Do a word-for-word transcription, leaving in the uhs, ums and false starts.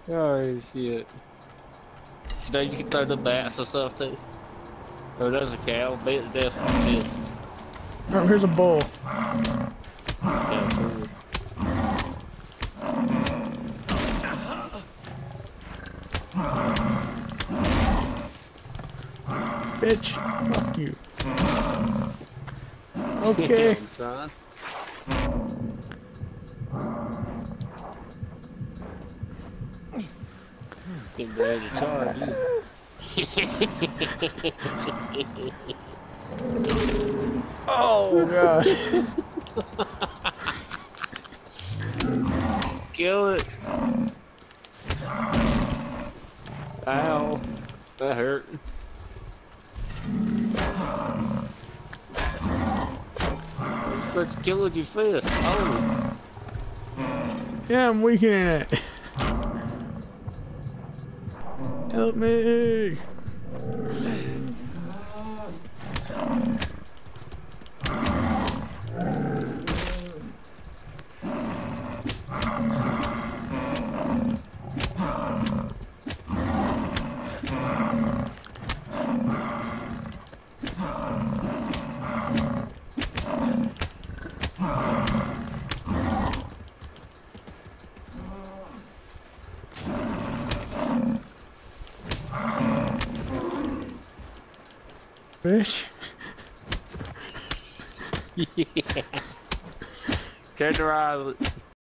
Oh shit. So now you can throw the bats and stuff too. Oh, there's a cow. Bet it definitely is. Oh, here's a bull. Yeah, cool. Bitch, fuck you. Okay. Damn, son. Getting ready to charge you. Oh god. Kill it. Ow. That hurt. You're supposed to kill with your fist. Oh. Yeah, I'm weakening it. Help me. Bitch. Yeah. Turn around.